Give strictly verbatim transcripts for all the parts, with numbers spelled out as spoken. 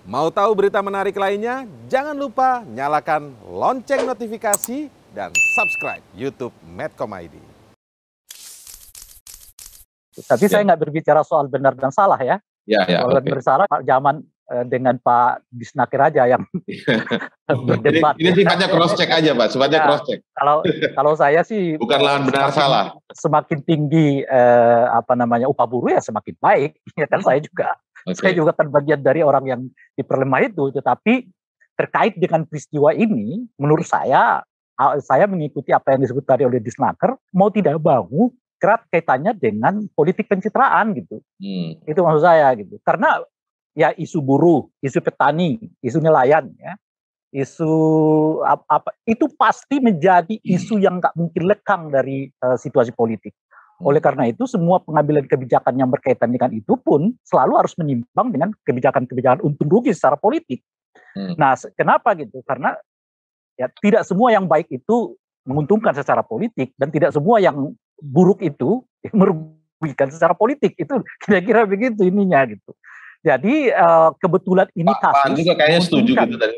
Mau tahu berita menarik lainnya? Jangan lupa nyalakan lonceng notifikasi dan subscribe YouTube Medcom I D. Tapi Ya. saya nggak berbicara soal benar dan salah ya. Ya, ya, Soal oke. benar salah zaman eh, dengan Pak Disnaker aja yang Ini, berdebat. ini sifatnya cross check aja, Pak. Sifatnya Ya, cross check. Kalau kalau saya sih Bukan eh, lahan benar semakin, salah. semakin tinggi eh, apa namanya upah buruh ya semakin baik. Ya kan saya juga Oke. saya juga kan bagian dari orang yang diperlemah itu. Tetapi terkait dengan peristiwa ini, menurut saya ah, saya mengikuti apa yang disebut tadi oleh Disnaker, mau tidak mau kerat kaitannya dengan politik pencitraan gitu. Hmm. Itu maksud saya gitu. Karena ya isu buruh, isu petani, isu nelayan, ya, isu apa, apa itu pasti menjadi isu yang nggak mungkin lekang dari uh, situasi politik. Oleh karena itu semua pengambilan kebijakan yang berkaitan dengan itu pun selalu harus menimbang dengan kebijakan-kebijakan untung rugi secara politik. Hmm. Nah, kenapa gitu? Karena ya tidak semua yang baik itu menguntungkan secara politik dan tidak semua yang buruk itu merugikan secara politik. Itu kira-kira begitu ininya gitu. Jadi uh, kebetulan ini Pak Pan kasus juga kayaknya setuju gitu tadi.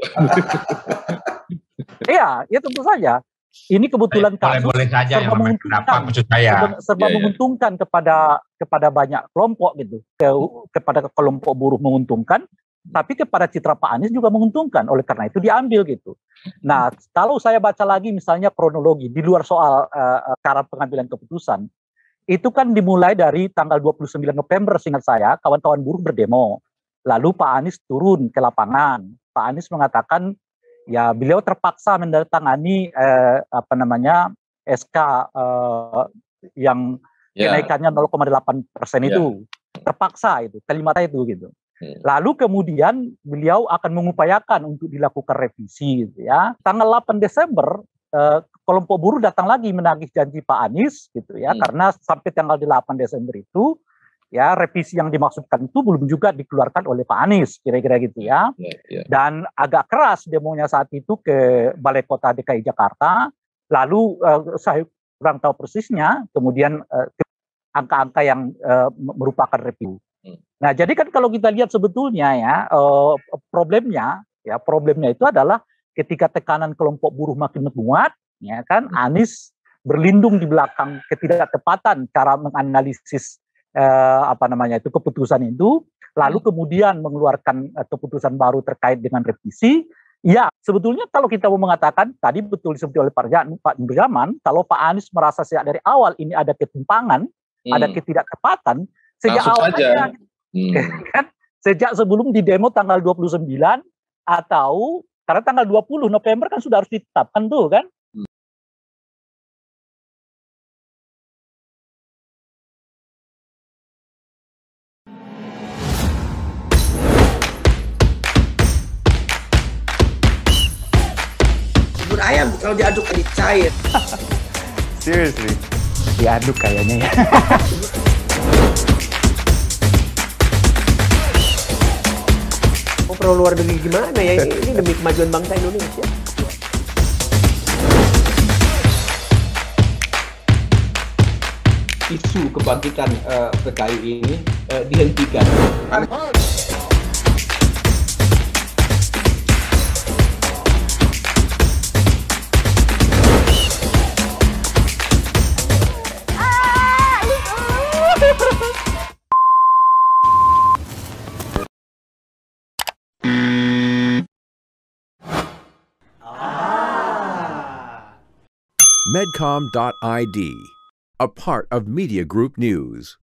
Iya, ya tentu saja. Ini kebetulan kasus boleh-boleh saja yang serba namanya pendapat menguntungkan, maksud saya. serba, serba Iya, iya. menguntungkan kepada kepada banyak kelompok gitu, ke, kepada kelompok buruh menguntungkan, tapi kepada citra Pak Anies juga menguntungkan. Oleh karena itu diambil gitu. Nah, kalau saya baca lagi misalnya kronologi di luar soal uh, cara pengambilan keputusan, itu kan dimulai dari tanggal dua puluh sembilan November, seingat saya, kawan-kawan buruh berdemo. Lalu Pak Anies turun ke lapangan. Pak Anies mengatakan, ya beliau terpaksa menandatangani eh, apa namanya S K eh, yang Ya. kenaikannya nol koma delapan persen Ya. itu. Terpaksa itu, kalimatnya itu gitu. Hmm. Lalu kemudian beliau akan mengupayakan untuk dilakukan revisi gitu ya. Tanggal delapan Desember eh, kelompok buruh datang lagi menagih janji Pak Anies gitu ya, Hmm. karena sampai tanggal delapan Desember itu ya revisi yang dimaksudkan itu belum juga dikeluarkan oleh Pak Anies, kira-kira gitu ya. Ya, ya. Dan agak keras demonya saat itu ke Balai Kota D K I Jakarta. Lalu eh, saya kurang tahu persisnya, kemudian eh, angka-angka yang eh, merupakan review. Hmm. Nah, jadi kan kalau kita lihat sebetulnya ya eh, problemnya, ya problemnya itu adalah ketika tekanan kelompok buruh makin menguat, ya kan, Anies berlindung di belakang ketidaktepatan cara menganalisis eh, apa namanya itu keputusan itu, lalu kemudian mengeluarkan eh, keputusan baru terkait dengan revisi. Ya, sebetulnya kalau kita mau mengatakan tadi betul disebut oleh Pak Jan- Pak Nurjaman, kalau Pak Anies merasa sejak dari awal ini ada ketimpangan, Hmm. ada ketidaktepatan sejak Langsung awal saja. aja, Hmm. kan? Sejak sebelum di demo tanggal dua puluh sembilan atau karena tanggal dua puluh November kan sudah harus ditetapkan tuh kan? Bubur ayam kalau diaduk jadi cair. Seriously? Diaduk kayaknya ya. Mau perlu luar negeri gimana ya? Ini demi kemajuan bangsa Indonesia. Isu kebangkitan eh, P K I ini eh, dihentikan. Medcom dot I D, a part of Media Group News.